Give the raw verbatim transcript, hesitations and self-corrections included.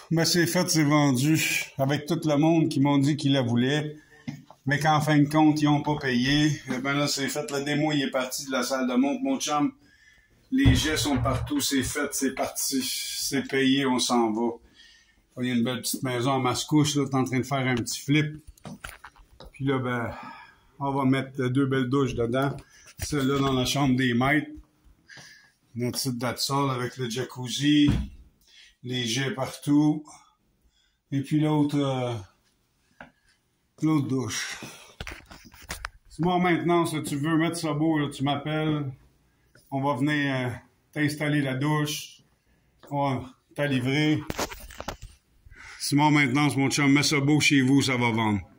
Ben c'est fait, c'est vendu. Avec tout le monde qui m'ont dit qu'ils la voulaient. Mais qu'en fin de compte, ils n'ont pas payé. Et ben là, c'est fait. Le démo, il est parti de la salle de montre. Mon chum, les jets sont partout. C'est fait, c'est parti. C'est payé, on s'en va. Il y a une belle petite maison à Mascouche, là. T'es en train de faire un petit flip. Puis là, ben, on va mettre deux belles douches dedans. Celle-là dans la chambre des maîtres. Notre site d'Atsol avec le jacuzzi. Les jets partout. Et puis l'autre... Euh, l'autre douche. Si moi, maintenant, si tu veux mettre ça beau, là, tu m'appelles. On va venir euh, t'installer la douche. On va t'as livré. Si moi, maintenant, si mon chum met ça beau chez vous, ça va vendre.